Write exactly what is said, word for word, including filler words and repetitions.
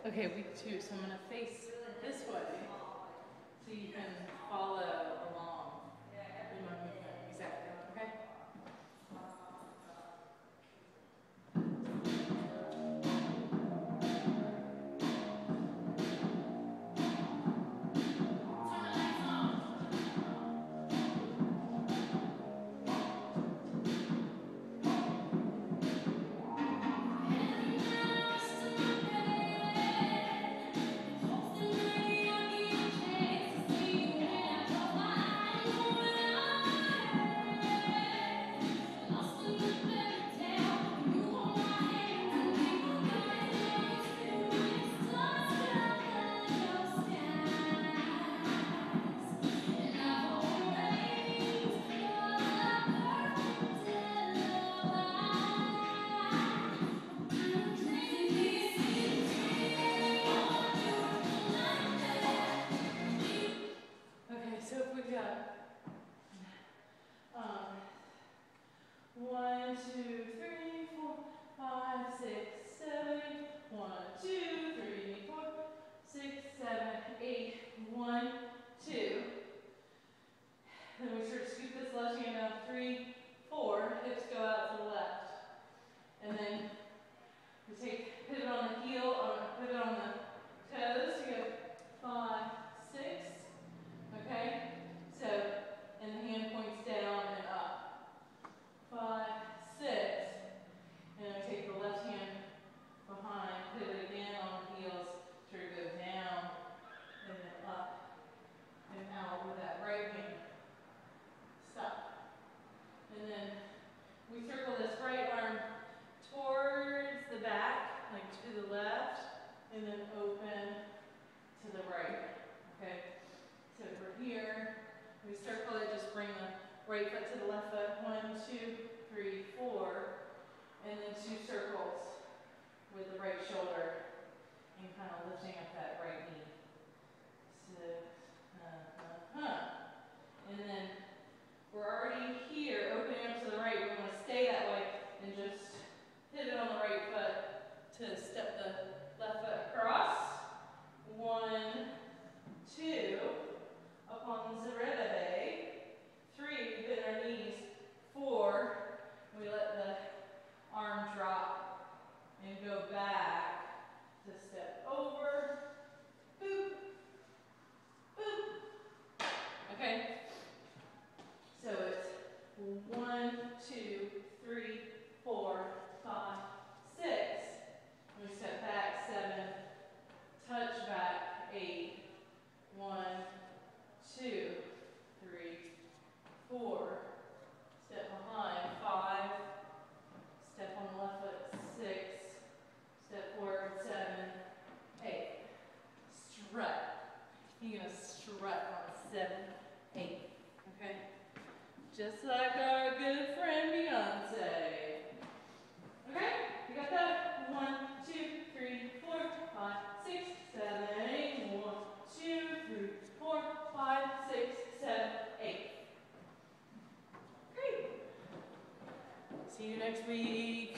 Okay, week two. So I'm gonna face this way so you can follow along in my movement. Exactly. Okay. Okay, so if we got um, one, two, three, four, five, six, seven, one, two, three, four, six, seven, eight, one, two. Then we sort of scoop this left hand out, three, four, hips go out to the left. And then we take pivot on the heel, or pivot on the toes, you go five, six, okay? So, and the hand points down and up. Five, six, and then we take the left hand behind, pivot again on the heels, sort of go down, and then up, and out with that right hand. Stop. And then we circle this right arm towards the back, like to the left, and then open to the right. Okay? So we're here, we circle it, just bring the right foot to the left foot. One, two, three, four. And then two circles with the right shoulder and kind of lifting up that right knee. Six, uh, uh, huh. And then we're already here, opening up to the right. We want to stay that way and just pivot on the right foot to step the left foot across. One, two, up on the Zarebe. Three, we bend our knees. Four, we let the arm drop and go back to step over. Boop, boop. Okay? So it's one, two, three, four, five, six. We step back, seven, touch back, eight. One, two, three, four. Step behind, five. Step on the left foot, six. Step forward, seven, eight. Strut. You're gonna strut on seven, eight. Okay? Just like our good friend Beyonce. Okay? You got that? One, two, three, four, five, six, seven, eight. One, two, three, four, five, six, seven, eight. Great. See you next week.